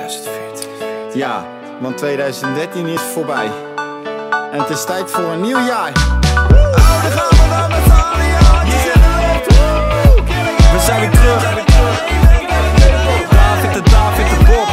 2014. Ja, want 2013 is voorbij. En het is tijd voor een nieuw jaar. Dan gaan we dan met z'n allen, ja, het is in de lucht. We zijn weer terug. David de Bob.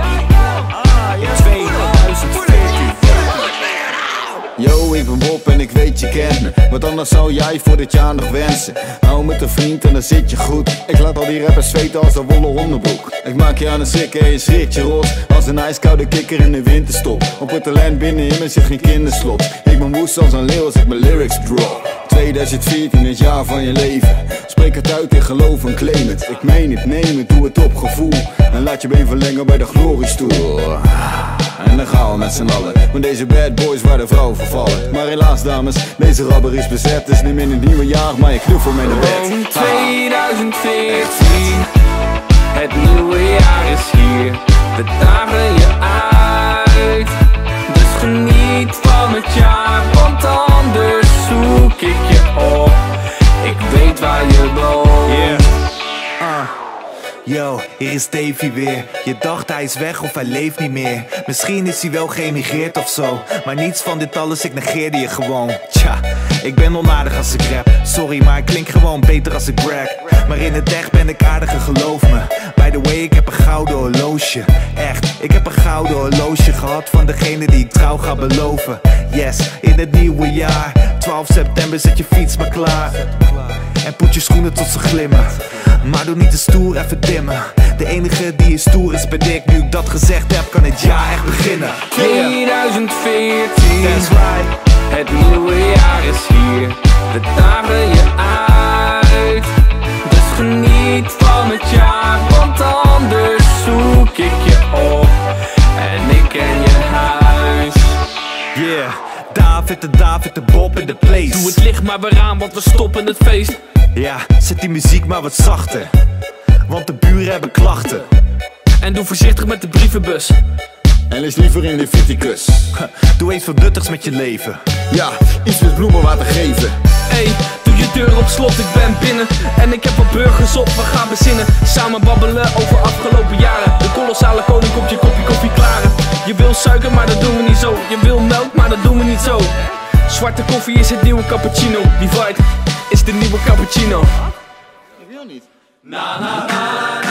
2014. Yo, ik ben Bob en ik weet je kent me. Wat anders zou jij voor dit jaar nog wensen? Hou met een vriend en dan zit je goed. Ik laat al die rappers zweten als een wollen onderbroek. Ik maak je aan een sikke en je schrikt je rot als een ijskoude kikker in de winterstop. Op het talent binnenin me zit geen kinderslot. Ik ben woest als een leeuw als ik mijn lyrics drop. 2014, het jaar van je leven. Spreek het uit in geloof en claim het. Ik meen het, neem het, doe het op gevoel. En laat je been verlengen bij de gloriestoel. En dan gaan we met z'n allen, want deze bad boys waar de vrouw vervallen. Maar helaas dames, deze rabber is bezet. Dus neem in het nieuwe jaar maar je knuffel mee naar bed. 2014, het nieuwe jaar is hier. We dagen je uit, dus geniet van het jaar. Want anders zoek ik je op, ik weet waar je woont. Yo, hier is Davy weer. Je dacht hij is weg of hij leeft niet meer. Misschien is hij wel geëmigreerd of zo. Maar niets van dit alles, ik negeerde je gewoon. Tja, ik ben onaardig als ik rap. Sorry, maar ik klink gewoon beter als ik brag. Maar in het echt ben ik aardiger, geloof me. By the way, ik heb een gouden horloge. Echt, ik heb een gouden horloge gehad van degene die ik trouw ga beloven. Yes, in het nieuwe jaar 12 september zet je fiets maar klaar. En poet je schoenen tot ze glimmen. Maar doe niet te stoer, even dimmen. De enige die is stoer is ben ik. Nu ik dat gezegd heb, kan het jaar echt beginnen. 2014, That's right. het nieuwe jaar is hier. We dagen je uit, dus geniet van het jaar. Want anders zoek ik je op en ik ken je huis. Yeah, David de Bob in de place. Doe het licht maar weer aan, want we stoppen het feest. Ja, zet die muziek maar wat zachter, want de buren hebben klachten. En doe voorzichtig met de brievenbus. En lees liever in Leviticus. Doe eens wat nuttigs met je leven. Ja, iets met bloemenwater geven. Hey, doe je deur op slot, ik ben binnen. En ik heb wat burgers op, we gaan bezinnen. Samen babbelen over afgelopen jaren. De kolossale koning komt je kopje koffie klaren. Je wil suiker, maar dat doen we niet zo. Je wil melk, maar dat doen we niet zo. Zwarte koffie is het nieuwe cappuccino. Divide is de nieuwe cappuccino. Ik wil niet. Na na na.